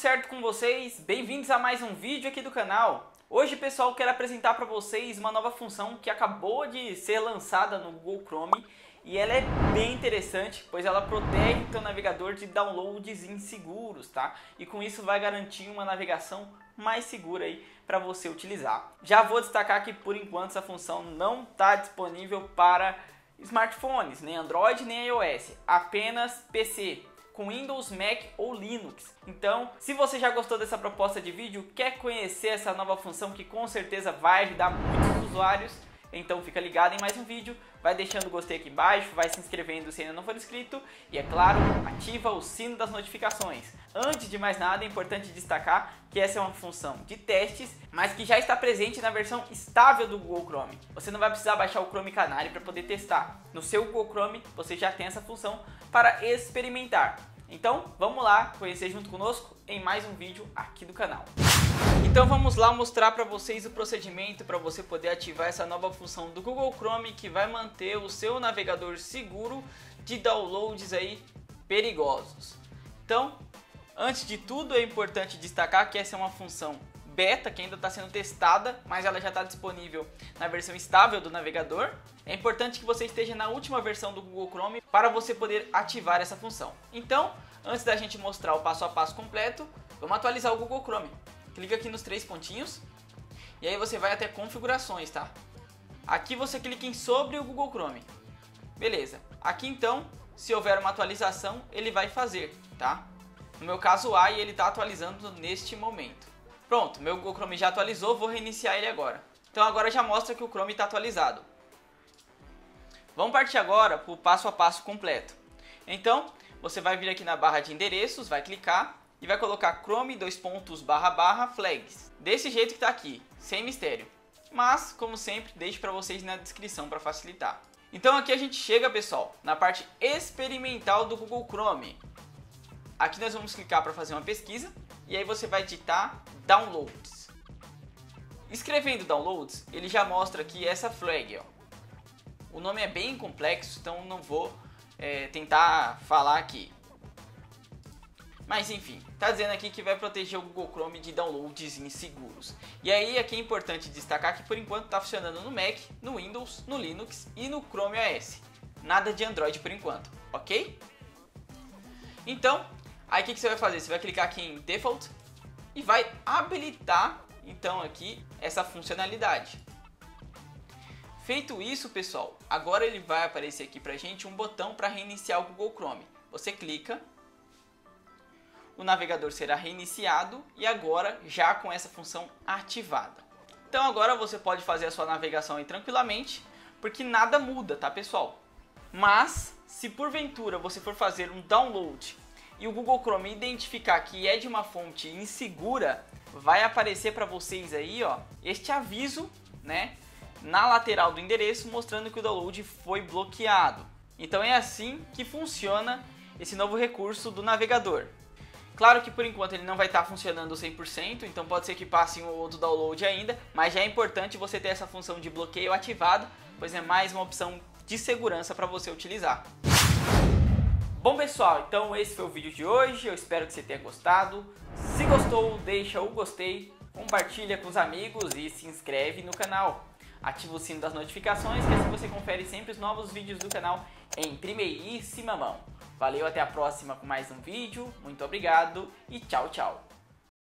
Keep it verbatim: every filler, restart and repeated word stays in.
certo com vocês? Bem-vindos a mais um vídeo aqui do canal. Hoje, pessoal, quero apresentar para vocês uma nova função que acabou de ser lançada no Google Chrome e ela é bem interessante, pois ela protege o teu navegador de downloads inseguros, tá? E com isso vai garantir uma navegação mais segura aí para você utilizar. Já vou destacar que por enquanto essa função não está disponível para smartphones, nem Android nem iOS, apenas P C. Com Windows, Mac ou Linux. Então, se você já gostou dessa proposta de vídeo, quer conhecer essa nova função que com certeza vai ajudar muitos usuários, então fica ligado em mais um vídeo, vai deixando o gostei aqui embaixo, vai se inscrevendo se ainda não for inscrito e, é claro, ativa o sino das notificações. Antes de mais nada, é importante destacar que essa é uma função de testes, mas que já está presente na versão estável do Google Chrome. Você não vai precisar baixar o Chrome Canary para poder testar. No seu Google Chrome, você já tem essa função para experimentar. Então, vamos lá conhecer junto conosco em mais um vídeo aqui do canal. Então vamos lá mostrar para vocês o procedimento para você poder ativar essa nova função do Google Chrome que vai manter o seu navegador seguro de downloads aí perigosos. Então, antes de tudo é importante destacar que essa é uma função beta que ainda está sendo testada, mas ela já está disponível na versão estável do navegador. É importante que você esteja na última versão do Google Chrome para você poder ativar essa função. Então, antes da gente mostrar o passo a passo completo, vamos atualizar o Google Chrome. Clica aqui nos três pontinhos e aí você vai até configurações, tá? Aqui você clica em sobre o Google Chrome. Beleza. Aqui então, se houver uma atualização, ele vai fazer, tá? No meu caso, o A I ele está atualizando neste momento. Pronto, meu Google Chrome já atualizou, vou reiniciar ele agora. Então agora já mostra que o Chrome está atualizado. Vamos partir agora para o passo a passo completo. Então, você vai vir aqui na barra de endereços, vai clicar e vai colocar Chrome dois pontos barra barra flags. Desse jeito que está aqui, sem mistério. Mas, como sempre, deixo para vocês na descrição para facilitar. Então aqui a gente chega, pessoal, na parte experimental do Google Chrome. Aqui nós vamos clicar para fazer uma pesquisa e aí você vai digitar downloads. Escrevendo downloads, ele já mostra aqui essa flag, ó. O nome é bem complexo, então não vou é, tentar falar aqui. Mas enfim, tá dizendo aqui que vai proteger o Google Chrome de downloads inseguros. E aí aqui é importante destacar que por enquanto está funcionando no Mac, no Windows, no Linux e no Chrome O S. Nada de Android por enquanto, ok? Então, aí o que, que você vai fazer? Você vai clicar aqui em Default e vai habilitar então aqui essa funcionalidade. Feito isso, pessoal, agora ele vai aparecer aqui pra gente um botão para reiniciar o Google Chrome. Você clica, o navegador será reiniciado e agora já com essa função ativada. Então agora você pode fazer a sua navegação aí tranquilamente, porque nada muda, tá, pessoal? Mas se porventura você for fazer um download e o Google Chrome identificar que é de uma fonte insegura, vai aparecer para vocês aí, ó, este aviso, né, na lateral do endereço mostrando que o download foi bloqueado. Então é assim que funciona esse novo recurso do navegador. Claro que por enquanto ele não vai estar funcionando cem por cento, então pode ser que passe um ou outro download ainda, mas já é importante você ter essa função de bloqueio ativada, pois é mais uma opção de segurança para você utilizar. Bom, pessoal, então esse foi o vídeo de hoje, eu espero que você tenha gostado. Se gostou, deixa o gostei, compartilha com os amigos e se inscreve no canal. Ativa o sino das notificações, que assim você confere sempre os novos vídeos do canal em primeiríssima mão. Valeu, até a próxima com mais um vídeo, muito obrigado e tchau, tchau.